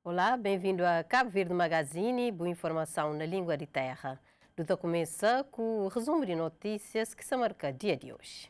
Olá, bem-vindo a Cabo Verde Magazine, boa informação na língua de terra. Duda começa com o resumo de notícias que se marca dia de hoje.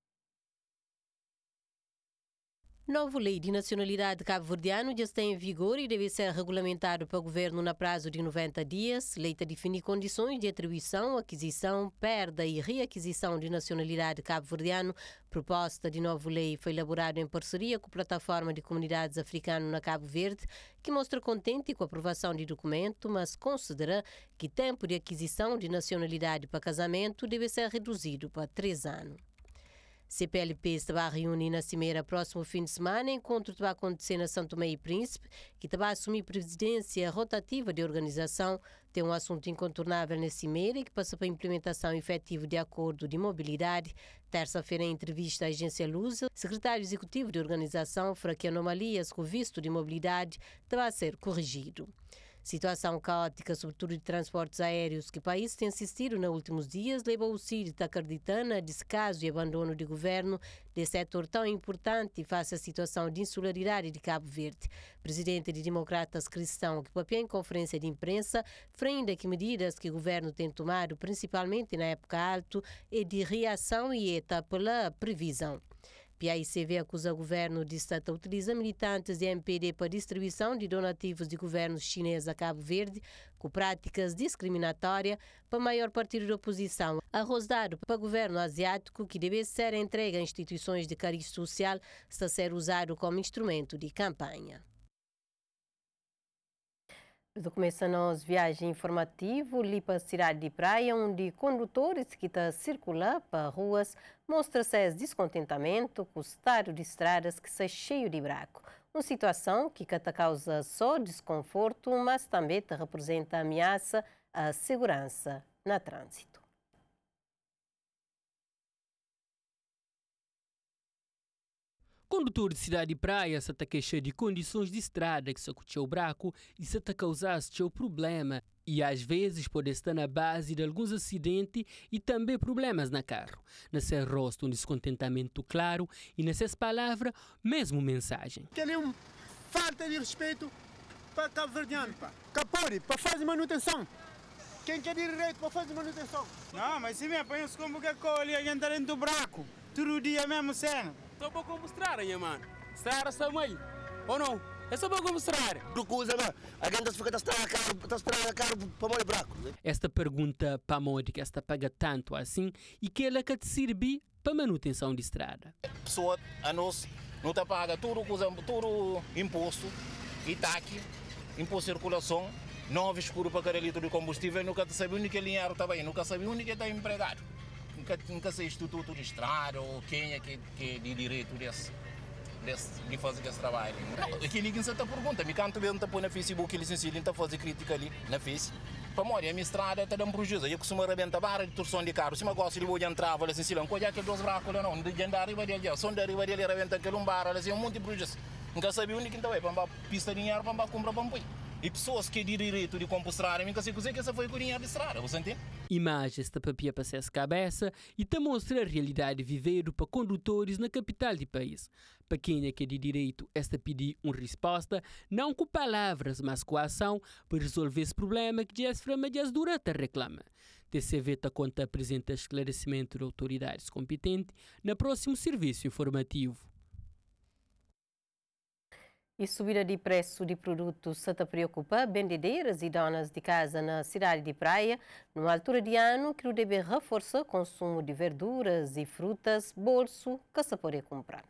Nova lei de nacionalidade cabo-verdiano já está em vigor e deve ser regulamentado pelo governo na prazo de 90 dias. Lei define condições de atribuição, aquisição, perda e reaquisição de nacionalidade cabo-verdiano. Proposta de nova lei foi elaborada em parceria com a Plataforma de Comunidades Africanas na Cabo Verde, que mostra contente com a aprovação de documento, mas considera que o tempo de aquisição de nacionalidade para casamento deve ser reduzido para 3 anos. CPLP estava a reunir na Cimeira próximo fim de semana. Encontro vai acontecer na São Tomé e Príncipe, que estava a assumir presidência rotativa de organização. Tem um assunto incontornável na Cimeira e que passa para a implementação efetiva de acordo de mobilidade. Terça-feira, em entrevista à agência Lusa, secretário executivo de organização fala que anomalias com o visto de mobilidade estava a ser corrigido. Situação caótica, sobretudo de transportes aéreos, que o país tem assistido nos últimos dias, leva o CID a acreditar no descaso e abandono do governo de setor tão importante face à situação de insularidade de Cabo Verde. Presidente de Democratas Cristão, que papel em conferência de imprensa, frenda que medidas que o governo tem tomado, principalmente na época alta, é de reação e eta pela previsão. PAICV acusa o governo de estar a utilizar militantes de MPD para distribuição de donativos de governos chineses a Cabo Verde, com práticas discriminatórias para o maior partido da oposição. Arroz dado para o governo asiático, que deve ser entregue a instituições de cariz social, está a ser usado como instrumento de campanha. Começa a nossa viagem informativa ali para a cidade de Praia, onde condutores que estão circulando para ruas mostram seu descontentamento com o estado de estradas que está cheio de buraco. Uma situação que causa só desconforto, mas também representa ameaça à segurança no trânsito. Condutor de cidade de praia se está queixando de condições de estrada que se aconteceu o buraco e se está causando seu problema e às vezes pode estar na base de alguns acidentes e também problemas na carro. Nesse rosto um descontentamento claro e nessas palavras mesmo mensagem. Que ali é falta de respeito para cabo-verdiano, pá. Capone, para fazer manutenção. Quem quer direito para fazer manutenção? Não, mas se me apanha-se como que ali a gente dentro do buraco. Todo dia mesmo cena. Só para mostrar, hein, mano? Estrada essa mãe, ou não? É só para mostrar. Do coisa, não. A gente fica estrada caro para molhar buraco. Esta pergunta para a moda que esta paga tanto assim e que ela que te serve para manutenção de estrada. A pessoa, a nós, não te paga tudo imposto, Itaque, imposto de circulação, 9 escuro para cada litro de combustível, nunca te sabe onde que dinheiro está bem, nunca sabe onde que está empregado. Nunca sei instituto de estrada ou quem é que de direito de fazer esse trabalho. Aqui ninguém se pergunta, me canto bem, põe na Facebook, ele se está fazer crítica ali na Face. Para morrer, a minha estrada está dando prejuízo. Eu costumo arrebentar barra de torção de carro. Se eu gosto de vou entrar, vou assim, não coisa aquele dois bracos lá não, de andar arriba dele, som de arriba dele arrebenta aquele barra, assim, um monte de prejuízo. Nunca sabia onde que está aí, para pista de dinheiro, para comprar para põe. E pessoas que de direito de comprar estrada, nunca sei que essa foi com dinheiro de estrada, você entende? Imagens da papia para essa cabeça e te mostra a realidade viveiro para condutores na capital do país. Para quem é que de direito esta pedir uma resposta, não com palavras, mas com ação, para resolver esse problema que já se frama de durante a reclama. TCV está conta apresenta esclarecimento de autoridades competentes no próximo serviço informativo. E subida de preço de produtos se preocupa vendedeiras e donas de casa na cidade de Praia, numa altura de ano que deve reforçar o consumo de verduras e frutas, bolso que se pode comprar.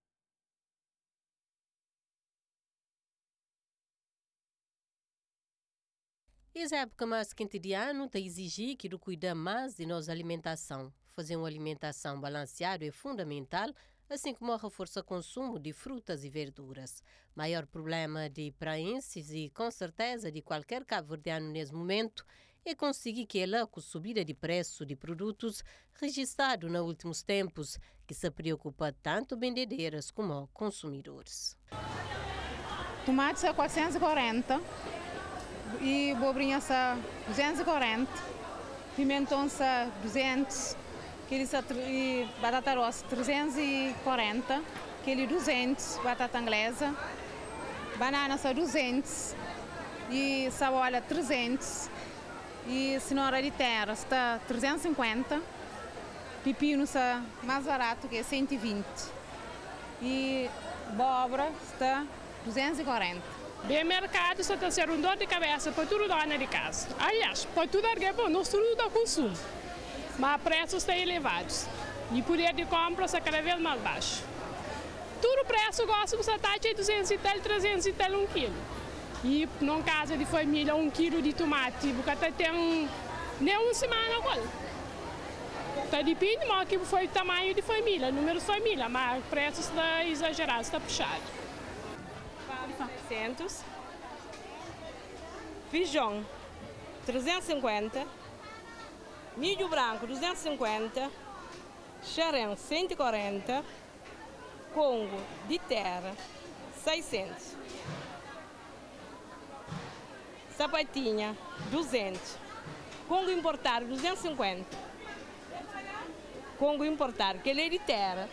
Essa época mais quente de ano está a exigir que cuidar mais de nossa alimentação. Fazer uma alimentação balanceada é fundamental, assim como reforça o consumo de frutas e verduras. Maior problema de praenses e, com certeza, de qualquer cabo-verdiano nesse momento é conseguir que ela, com subida de preço de produtos registrado nos últimos tempos, que se preocupa tanto vendedeiras como consumidores. Tomates a 440 e abobrinha a 240, pimentão a 200, e batata roça 340, 200, batata inglesa, banana está 200 e cebola 300 e cenoura de terra está 350, pepino está mais barato que é 120 e abóbora está 240. Bem, mercado está a ser dor de cabeça para tudo dona de casa. Aliás, para tudo é bom, nós tudo dá consumo, mas preços estão elevados e o poder de compra está cada vez mais baixo. Tudo preço gosta de taxa de 200 e tal, 300 e tal um quilo. E numa casa de família, 1 quilo de tomate, porque tem nem uma semana agora. Tá depende mais que foi o tamanho de família, número de família, mas o preço está exagerado, está puxado. 600, feijão 350, milho branco 250, xarém 140, Congo de terra 600, sapatinha 200, Congo importado 250, Congo importado que ele é de terra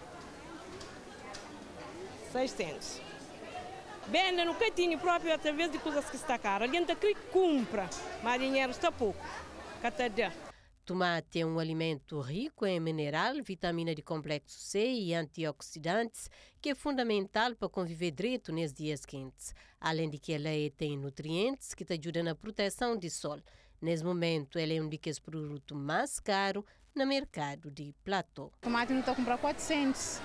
600. Vende no cantinho próprio através de coisas que está caro. A gente aqui compra, mas dinheiro está pouco. Catadã. Tomate é um alimento rico em mineral, vitamina de complexo C e antioxidantes, que é fundamental para conviver direito nesses dias quentes. Além de que ela tem nutrientes que te ajudam na proteção do sol. Nesse momento, ela é um dos produtos mais caros no mercado de platô. Tomate não está a comprar 400.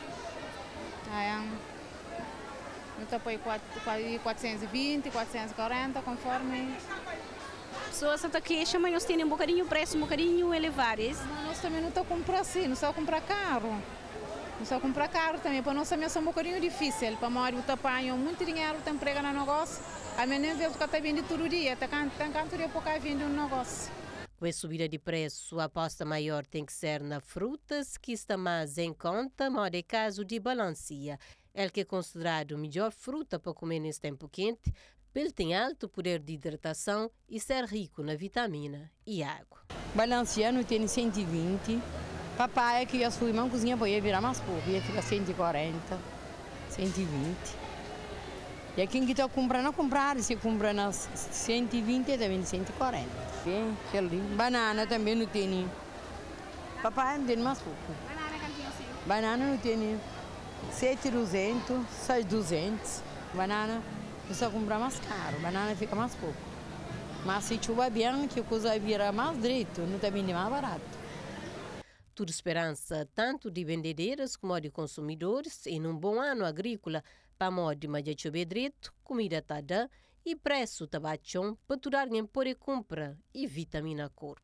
Não está para 420, 440, conforme. Pessoas estão aqui, mas nós temos um bocadinho preço, um bocadinho elevado. Nós também não estamos a comprar assim, não só comprar caro. Não só comprar caro também, para nós também é um bocadinho difícil. Para nós, o apanham muito dinheiro, tem emprego no negócio. A minha nem vê que está vindo todo dia, tem canto dia pouco vindo um negócio. Com a subida de preço, a aposta maior tem que ser na frutas, que está mais em conta, mas é caso de balancia. Ele que é considerado a melhor fruta para comer nesse tempo quente, ele tem alto poder de hidratação e ser rico na vitamina e água. Balanciano tem 120, papaya que a sua irmã cozinha para virar mais pouco, ia ficar 140, 120. E aqui quem está comprando, comprar, se compra nas 120 e também 140. Bem, banana também não tem. Papaya não tem mais pouco. Banana não tem. 7,200, 6,200. Banana, você compra mais caro, banana fica mais pouco. Mas se chuva bem, que a coisa vira mais direito, não está vindo mais barato. Tudo esperança tanto de vendedeiras como de consumidores em um bom ano agrícola para modo de chover direito, comida tada e preço tabachão para tudo alguém poder comprar e vitamina corpo.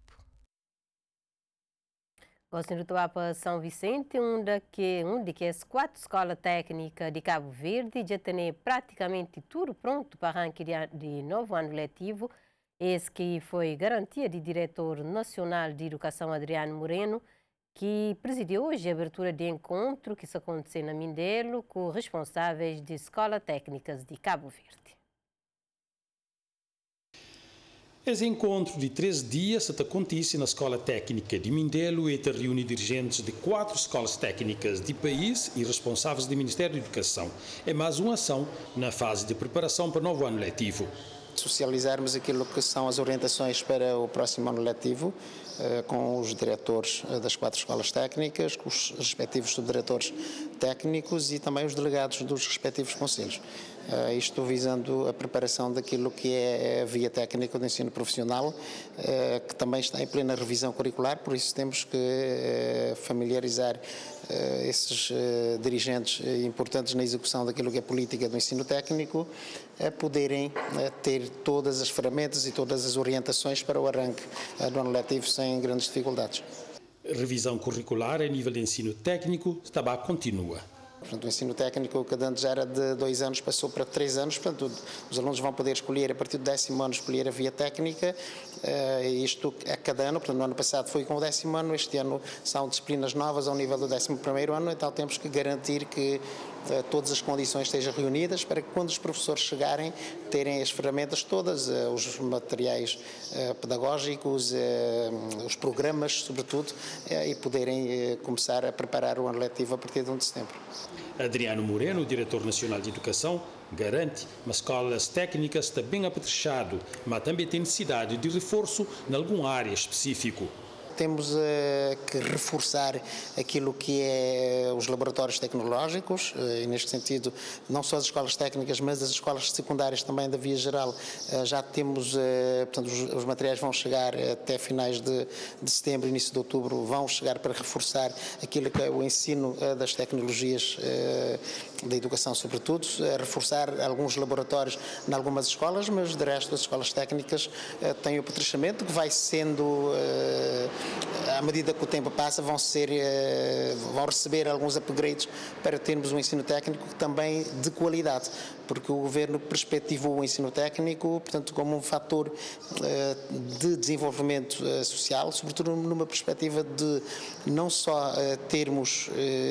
Gostem do Toapa São Vicente, um de as 4 escolas técnicas de Cabo Verde já tem praticamente tudo pronto para o arranque de novo ano letivo. Esse que foi garantia de diretor nacional de educação Adriano Moreno, que presidiu hoje a abertura de encontro que se aconteceu na Mindelo com responsáveis de escolas técnicas de Cabo Verde. Esse encontro de 3 dias acontece na Escola Técnica de Mindelo e reúne dirigentes de 4 escolas técnicas do país e responsáveis do Ministério da Educação. É mais uma ação na fase de preparação para o novo ano letivo. Socializarmos aquilo que são as orientações para o próximo ano letivo, com os diretores das 4 escolas técnicas, com os respectivos subdiretores técnicos e também os delegados dos respectivos conselhos. Isto visando a preparação daquilo que é a via técnica do ensino profissional, que também está em plena revisão curricular, por isso temos que familiarizar esses dirigentes importantes na execução daquilo que é a política do ensino técnico, a poderem ter todas as ferramentas e todas as orientações para o arranque do ano letivo sem grandes dificuldades. Revisão curricular a nível de ensino técnico também continua. Portanto, o ensino técnico, que antes era de 2 anos, passou para 3 anos. Portanto, os alunos vão poder escolher, a partir do 10º ano, escolher a via técnica. Isto a cada ano. Portanto, no ano passado foi com o 10º ano, este ano são disciplinas novas ao nível do 11º ano, então temos que garantir que todas as condições estejam reunidas para que quando os professores chegarem terem as ferramentas todas, os materiais pedagógicos, os programas, sobretudo, e poderem começar a preparar o ano letivo a partir de 1 de setembro. Adriano Moreno, diretor nacional de educação, garante que as escolas técnicas estão bem apetrechadas, mas também tem necessidade de reforço em alguma área específica. Temos que reforçar aquilo que é os laboratórios tecnológicos, e neste sentido não só as escolas técnicas, mas as escolas secundárias também da via geral. Já temos, portanto, os materiais vão chegar até finais de setembro, início de outubro, vão chegar para reforçar aquilo que é o ensino das tecnologias da educação, sobretudo, reforçar alguns laboratórios em algumas escolas, mas de resto as escolas técnicas têm o apetrechamento que vai sendo... à medida que o tempo passa, vão receber alguns upgrades para termos um ensino técnico também de qualidade, porque o Governo perspectivou o ensino técnico, portanto, como um fator de desenvolvimento social, sobretudo numa perspectiva de não só termos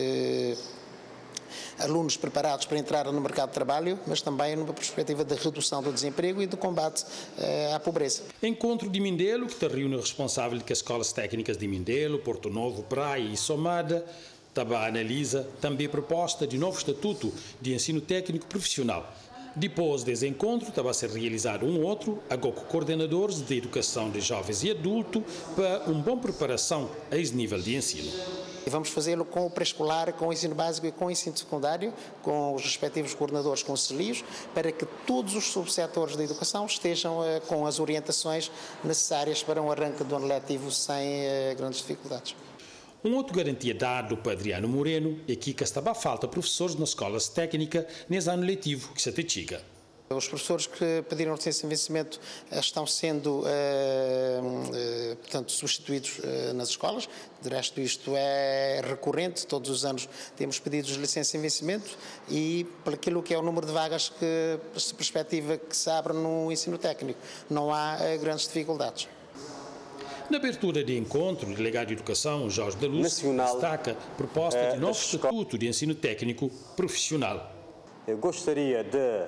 alunos preparados para entrar no mercado de trabalho, mas também numa perspectiva de redução do desemprego e de combate à pobreza. Encontro de Mindelo, que reúne o responsável das escolas técnicas de Mindelo, Porto Novo, Praia e Somada, também analisa também a proposta de novo estatuto de ensino técnico profissional. Depois desse encontro, estava a ser realizado um outro, agora com coordenadores de educação de jovens e adultos, para uma boa preparação a esse nível de ensino. E vamos fazê-lo com o pré-escolar, com o ensino básico e com o ensino secundário, com os respectivos coordenadores conselheiros, para que todos os subsetores da educação estejam com as orientações necessárias para um arranque do ano letivo sem grandes dificuldades. Um outro garantia dado para Adriano Moreno é que estava a falta de professores nas escolas técnicas nesse ano letivo que se chega. Os professores que pediram licença de vencimento estão sendo, portanto, substituídos nas escolas. De resto, isto é recorrente. Todos os anos temos pedidos de licença de vencimento e, por aquilo que é o número de vagas que se perspectiva que se abra no ensino técnico, não há grandes dificuldades. Na abertura de encontro, o delegado de Educação, Jorge da Luz, destaca a proposta de novo estatuto de ensino técnico profissional. Eu gostaria de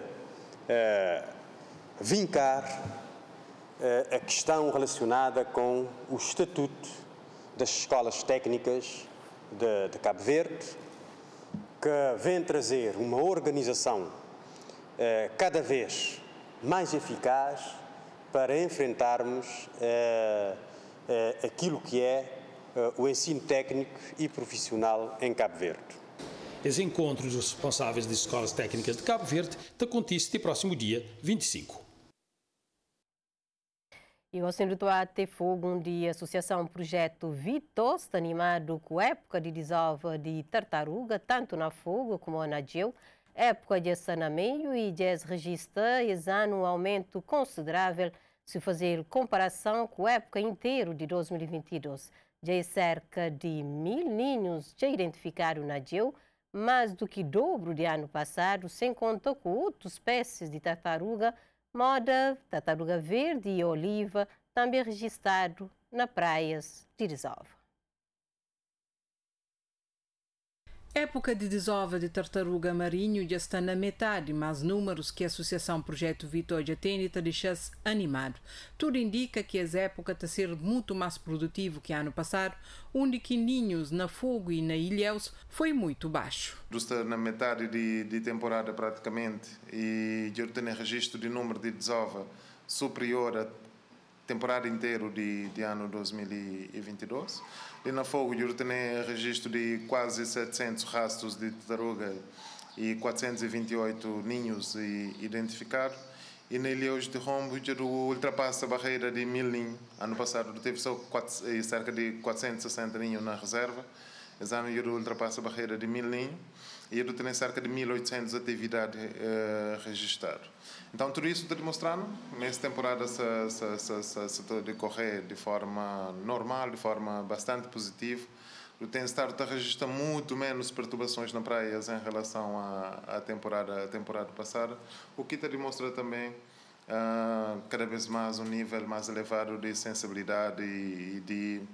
vincar a questão relacionada com o estatuto das escolas técnicas de Cabo Verde, que vem trazer uma organização cada vez mais eficaz para enfrentarmos aquilo que é o ensino técnico e profissional em Cabo Verde. Os encontros dos responsáveis das escolas técnicas de Cabo Verde acontecem no próximo dia 25. E o Centro de ter fogo de associação projeto Vitos, animado com a época de desova de tartaruga, tanto na fogo como na geo, época de saneamento e de registra esse ano um aumento considerável se fazer comparação com a época inteira de 2022. Já é cerca de 1.000 ninhos já identificaram na geo, mais do que dobro de ano passado, sem contar com outras espécies de tartaruga, moda, tartaruga verde e oliva, também registrado nas praias de desova. Época de desova de tartaruga marinho já está na metade, mas números que a Associação Projeto Vitor já tem está deixando animado. Tudo indica que essa época está a ser muito mais produtivo que ano passado, onde que ninhos na Fogo e na Ilhéus foi muito baixo. Está na metade de temporada praticamente e já tem registro de número de desova superior à temporada inteira de ano 2022. E na Fogo eu tenho registro de quase 700 rastros de tartaruga e 428 ninhos identificados. E na Ilhéus de Rombo eu ultrapassa a barreira de 1.000 ninhos. Ano passado teve só cerca de 460 ninhos na reserva. Esse ano eu ultrapassa a barreira de 1.000 ninhos. E eu tenho cerca de 1.800 atividades registradas. Então, tudo isso está demonstrando, nessa temporada se decorrer de forma normal, de forma bastante positiva. O Tem-Estado registra muito menos perturbações nas praias em relação à temporada passada, o que está demonstrando também cada vez mais um nível mais elevado de sensibilidade e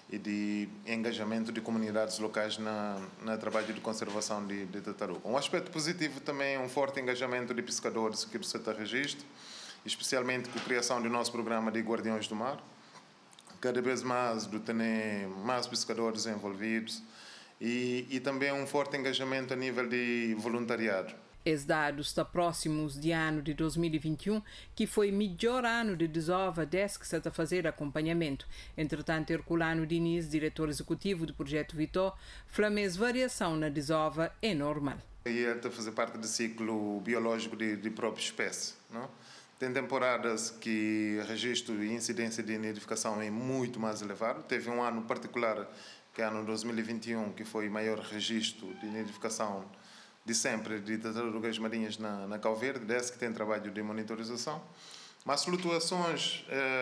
e de engajamento de comunidades locais no trabalho de conservação de tartaruga. Um aspecto positivo também é um forte engajamento de pescadores aqui do setor registro, especialmente com a criação do nosso programa de Guardiões do Mar. Cada vez mais mais pescadores envolvidos e também um forte engajamento a nível de voluntariado. Os dados estão próximos de ano de 2021, que foi o melhor ano de desova desde que se está a fazer acompanhamento. Entretanto, Herculano Diniz, diretor executivo do Projeto Vitor, flamez variação na desova é normal. E ele está a fazer parte do ciclo biológico de própria espécie, não? Tem temporadas que o registro e incidência de nidificação é muito mais elevado. Teve um ano particular, que é o ano 2021, que foi o maior registro de nidificação de sempre de tartarugas marinhas na Cabo Verde, desde que tem trabalho de monitorização. Mas flutuações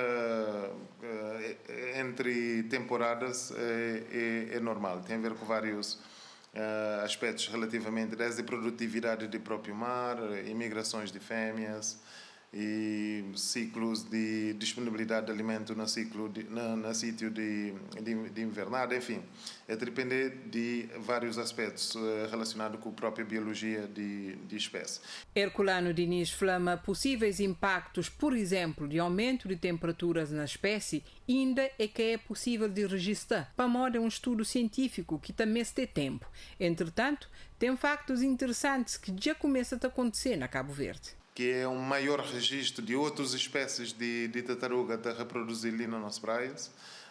entre temporadas é normal. Tem a ver com vários aspectos relativamente, desde a produtividade do próprio mar, imigrações de fêmeas, e ciclos de disponibilidade de alimento no sítio de invernada, enfim, é depender de vários aspectos relacionados com a própria biologia de espécie. Herculano Diniz flama possíveis impactos, por exemplo, de aumento de temperaturas na espécie, ainda é que é possível de registrar, para modo um estudo científico que também se tem tempo. Entretanto, tem factos interessantes que já começam a acontecer na Cabo Verde, que é um maior registro de outras espécies de tartaruga a reproduzir ali nas nossas praias.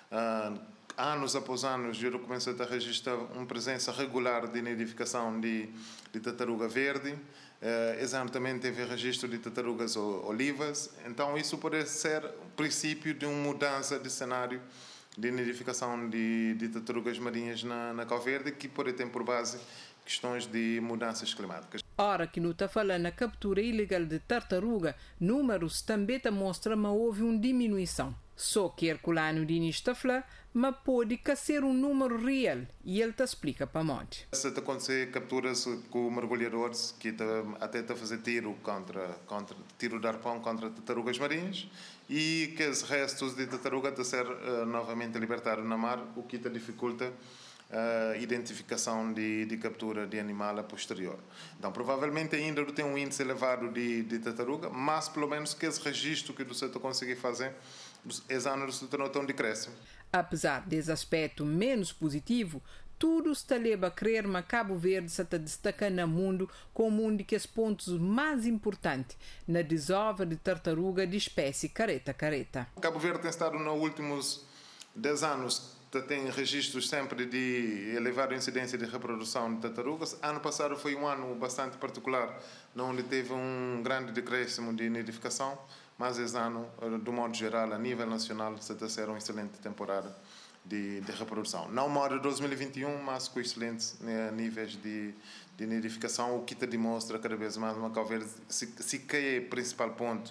Anos após anos, eu comecei a registrar uma presença regular de nidificação de tartaruga verde. Esse ano também teve registro de tartarugas olivas. Então, isso pode ser o princípio de uma mudança de cenário de nidificação de tartarugas marinhas na Cabo Verde, que pode ter por base questões de mudanças climáticas. Ora que não está falando na captura ilegal de tartaruga, números também mostram que houve uma diminuição. Só que Herculano Diniz está falando, mas pode ser um número real, e ele te explica para onde. Se acontecer capturas com mergulhadores que até está a fazer tiro tiro de arpão contra tartarugas marinhas, e que os restos de tartaruga estão a ser novamente libertados na mar, o que dificulta a identificação de captura de animal a posterior. Então, provavelmente ainda tem um índice elevado de tartaruga, mas pelo menos que esse registro que você conseguir fazer, esse ano você não um decréscimo. Apesar desse aspecto menos positivo, tudo está leva a crer que Cabo Verde se está destacando no mundo como um dos pontos mais importantes na desova de tartaruga de espécie careta-careta. Cabo Verde tem estado nos últimos 10 anos tem registros sempre de elevada incidência de reprodução de tartarugas. Ano passado foi um ano bastante particular, onde teve um grande decréscimo de nidificação, mas esse ano, do modo geral, a nível nacional, está a ser uma excelente temporada de reprodução. Não modo 2021, mas com excelentes níveis de nidificação, o que te demonstra cada vez mais uma Cabo Verde, se que é o principal ponto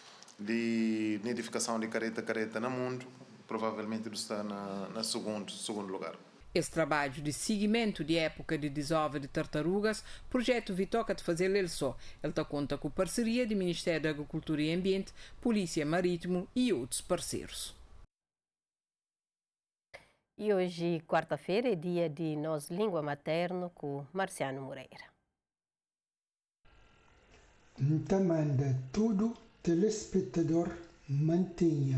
de nidificação de careta-careta no mundo, provavelmente está no segundo lugar. Esse trabalho de seguimento de época de desova de tartarugas, o projeto Vitoca de fazer ele só. Ele está conta com parceria do Ministério da Agricultura e Ambiente, Polícia Marítimo e outros parceiros. E hoje, quarta-feira, é dia de nossa língua materna com Marciano Moreira. Manda todo telespectador mantenha.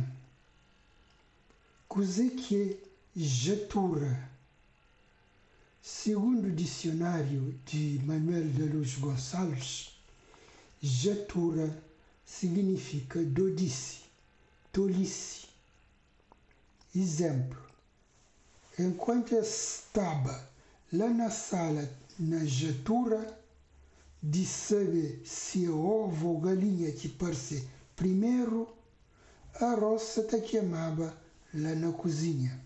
Cos'è che jatura? Segundo o dicionário de Manuel de Luz Gonçalves, jatura significa dodice, tolice. Exemplo: enquanto estava lá na sala, na jatura, de saber se ovo ou galinha que parece primeiro, a roça te queimava lá na cozinha.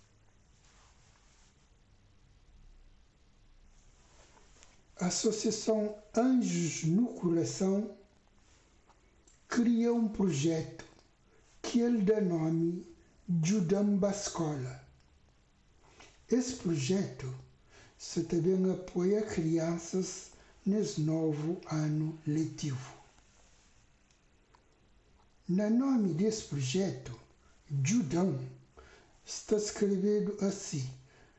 A Associação Anjos no Coração cria um projeto que ele dá nome Judamba Escola. Esse projeto se também apoia crianças nesse novo ano letivo. No nome desse projeto, Judão está escrevido assim,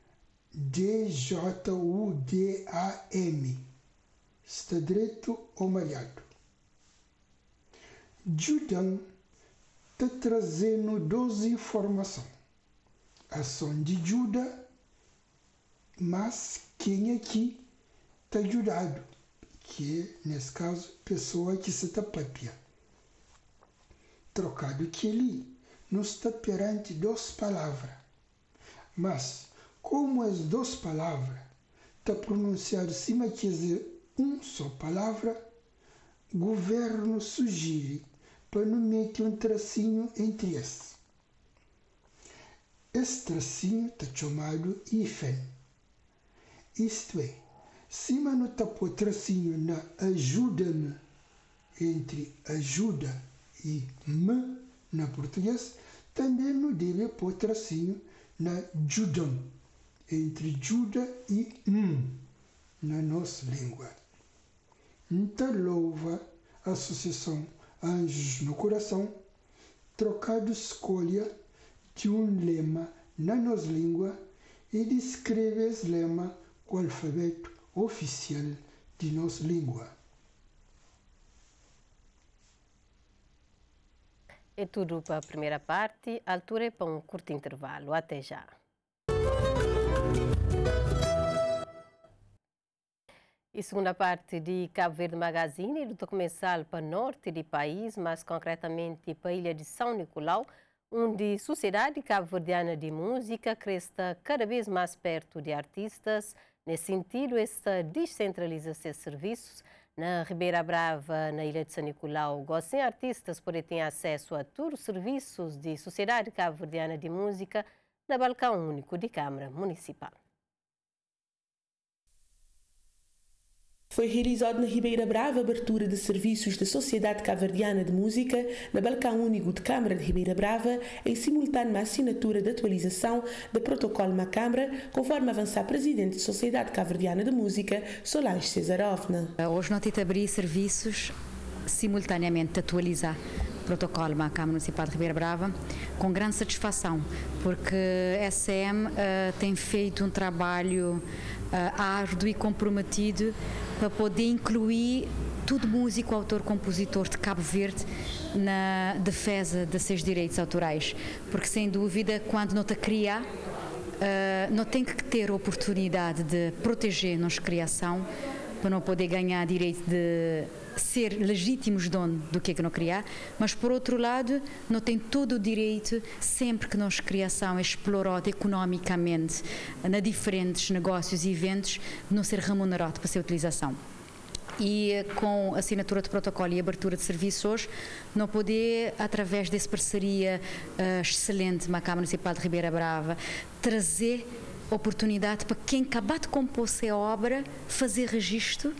D-J-U-D-A-M, está direito ou malhado. Judão está trazendo 2 informações. Ação de Juda, mas quem aqui está ajudado, que é, nesse caso, pessoa que se está papia. Trocado que ali, não está perante 2 palavras, mas como as 2 palavras está pronunciado cima que é uma só palavra, o governo sugere para não meter um tracinho entre esses. Esse tracinho está chamado hífen. Isto é, cima não está por tracinho na ajuda-me, entre ajuda e me, na português, também não deve pôr tracinho na judão, entre juda e na nossa língua. Então louva a Associação Anjos no Coração, trocado escolha de um lema na nossa língua e descreve esse lema com o alfabeto oficial de nossa língua. É tudo para a primeira parte. A altura é para um curto intervalo. Até já. E segunda parte de Cabo Verde Magazine, luta começar para o norte do país, mais concretamente para a ilha de São Nicolau, onde a sociedade cabo-verdiana de música cresce cada vez mais perto de artistas. Nesse sentido, esta descentralização de serviços na Ribeira Brava, na ilha de São Nicolau, sem artistas podem ter acesso a todos os serviços de sociedade cabo-verdiana de música na balcão único de Câmara Municipal. Foi realizado na Ribeira Brava a abertura de serviços da Sociedade Cabo-Verdiana de Música na Balcão Único de Câmara de Ribeira Brava, em simultâneo à assinatura de atualização do protocolo na Câmara, conforme avança a Presidente da Sociedade Cabo-Verdiana de Música, Solange Cesarovna. Hoje nós temos abrir serviços simultaneamente de atualizar o protocolo na Câmara Municipal de Ribeira Brava, com grande satisfação, porque a SM tem feito um trabalho árduo e comprometido para poder incluir todo músico, autor, compositor de Cabo Verde na defesa de seus direitos autorais, porque sem dúvida quando não está a criar não tem que ter a oportunidade de proteger a nossa criação para não poder ganhar direito de ser legítimos donos do que não criar, mas por outro lado não tem todo o direito, sempre que nossa criação é explorada economicamente na diferentes negócios e eventos, de não ser remunerado para a sua utilização. E com a assinatura de protocolo e abertura de serviços hoje, não poder, através dessa parceria excelente com a Câmara Municipal de Ribeira Brava, trazer oportunidade para quem acabar de compor a obra fazer registro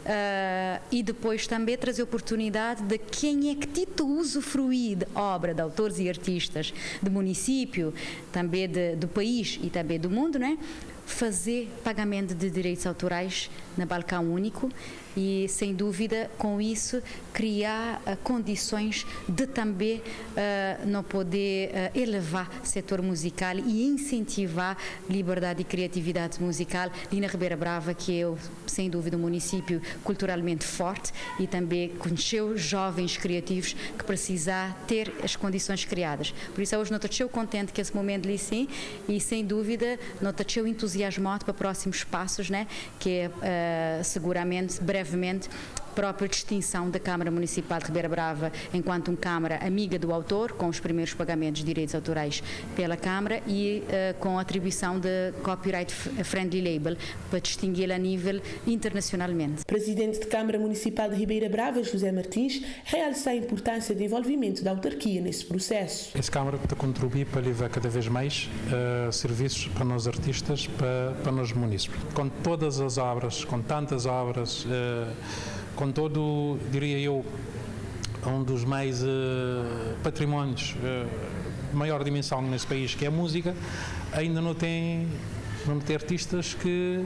e depois também trazer oportunidade de quem é que tito usufruir de obra de autores e artistas do município, também do país e também do mundo, né? Fazer pagamento de direitos autorais na balcão único e, sem dúvida, com isso, criar condições de também não poder elevar o setor musical e incentivar liberdade e criatividade musical ali na Ribeira Brava, que é, sem dúvida, um município culturalmente forte e também conheceu jovens criativos que precisam ter as condições criadas. Por isso, hoje, não estou contente que esse momento ali sim e, sem dúvida, não estou entusiasmado para próximos passos, né? Que é, seguramente, brevemente, própria distinção da Câmara Municipal de Ribeira Brava enquanto uma Câmara amiga do autor, com os primeiros pagamentos de direitos autorais pela Câmara e com a atribuição de Copyright Friendly Label para distingui-la a nível internacionalmente. Presidente da Câmara Municipal de Ribeira Brava, José Martins, realça a importância do envolvimento da autarquia nesse processo. Essa Câmara está a contribuir para levar cada vez mais serviços para nós artistas, para nós municípios. Com todas as obras, com tantas obras, com todo, diria eu, um dos mais patrimónios maior dimensão nesse país, que é a música, ainda não tem artistas que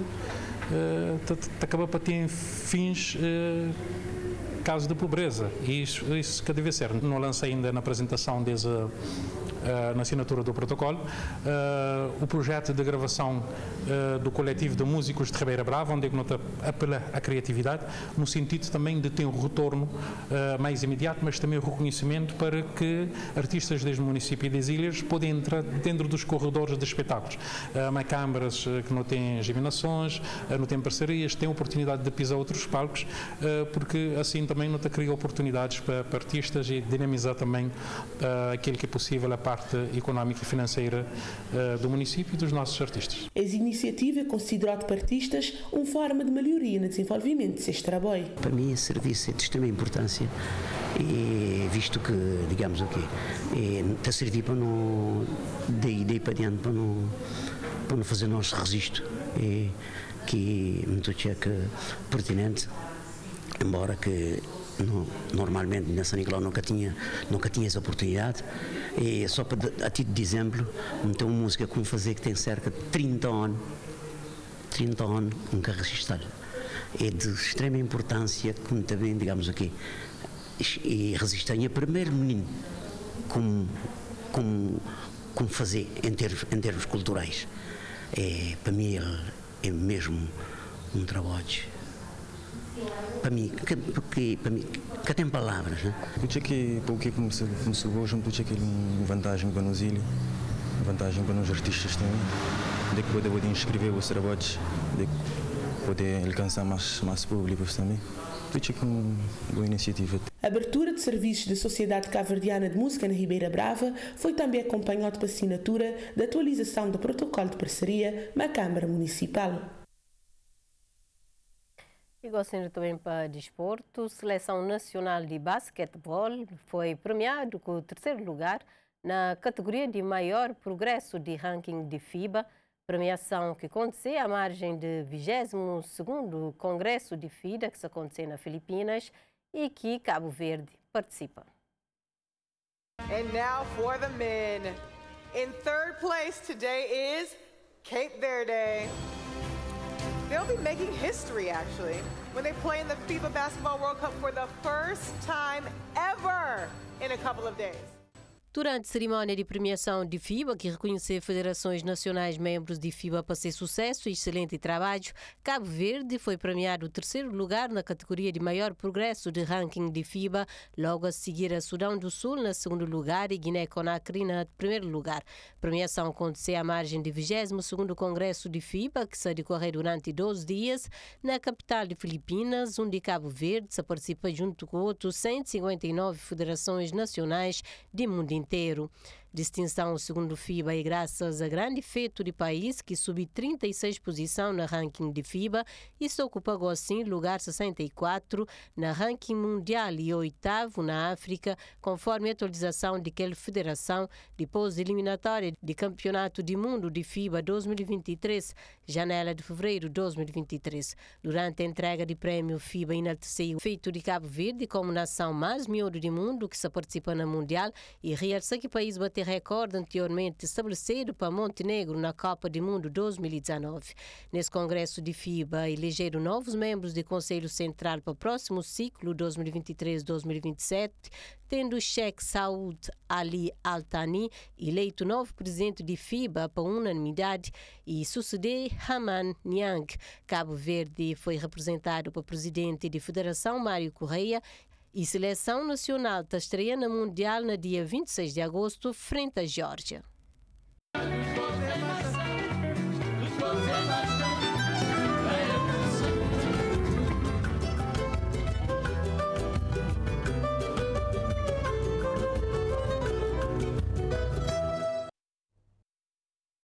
acabam para ter fins casos de pobreza, e isso cada vez ser. Não lancei ainda na apresentação desse na assinatura do protocolo. O projeto de gravação do coletivo de músicos de Ribeira Brava, onde nota apela à criatividade, no sentido também de ter um retorno mais imediato, mas também o reconhecimento para que artistas desde o município e das ilhas podem entrar dentro dos corredores de espetáculos. Há câmaras que não têm eliminações, não têm parcerias, têm oportunidade de pisar outros palcos, porque assim também não cria oportunidades para artistas e dinamizar também aquilo que é possível a parte económica e financeira do município e dos nossos artistas. Essa iniciativa é considerada para artistas uma forma de melhoria no desenvolvimento deste trabalho. Para mim, esse serviço é de extrema importância, e visto que, digamos o quê, está a servir para não, daí para diante, para não fazer nosso registro, que muito é pertinente, embora que normalmente nessa Nicolau nunca tinha essa oportunidade. E só para a título de exemplo, tem uma música como fazer que tem cerca de 30 anos nunca registrado. É de extrema importância, como também, digamos aqui, e resistem a primeiro menino como fazer em termos culturais. Para mim é mesmo um trabalho. Para mim, que tem palavras, né? Porque porque começou hoje, porque é uma vantagem para nós ilhas, vantagem para nós artistas também, de que poder inscrever os trabalhos, de poder alcançar mais públicos também. Porque é uma boa iniciativa. A abertura de serviços da Sociedade Cabo-Verdiana de Música na Ribeira Brava foi também acompanhada pela assinatura da atualização do protocolo de parceria na Câmara Municipal. E gostando também para desporto, Seleção Nacional de Basquetebol foi premiado com o 3º lugar na categoria de maior progresso de ranking de FIBA, premiação que aconteceu à margem do 22º Congresso de FIDA, que se aconteceu nas Filipinas e que Cabo Verde participa. And now for the men. In 3rd place today is Cape Verde. They'll be making history, actually, when they play in the FIBA Basketball World Cup for the first time ever in a couple of days. Durante a cerimónia de premiação de FIBA, que reconheceu federações nacionais membros de FIBA para seu sucesso e excelente trabalho, Cabo Verde foi premiado o 3º lugar na categoria de maior progresso de ranking de FIBA, logo a seguir a Sudão do Sul na 2º lugar e Guiné-Conakry na 1º lugar. A premiação aconteceu à margem do 22º Congresso de FIBA, que se decorreu durante 12 dias na capital de Filipinas, onde Cabo Verde se participa junto com outros 159 federações nacionais de mundo inteiro. Distinção segundo FIBA e graças a grande feito de país que subiu 36 posição na ranking de FIBA e se ocupou assim lugar 64 na ranking mundial e 8º na África, conforme a atualização daquela federação depois da eliminatória de Campeonato do Mundo de FIBA 2023, janela de fevereiro de 2023. Durante a entrega de prêmio, FIBA enalteceu o feito de Cabo Verde como nação mais miúda do mundo que se participa na Mundial e realça que o país bateu recorde anteriormente estabelecido para Montenegro na Copa do Mundo 2019. Nesse congresso de FIBA, elegeram novos membros do Conselho Central para o próximo ciclo 2023-2027, tendo o Sheikh Saud Ali Al-Thani eleito novo presidente de FIBA por unanimidade e suceder Haman Nyang. Cabo Verde foi representado pelo presidente da Federação, Mário Correia, e Seleção Nacional está estreando Mundial no dia 26 de agosto, frente à Geórgia.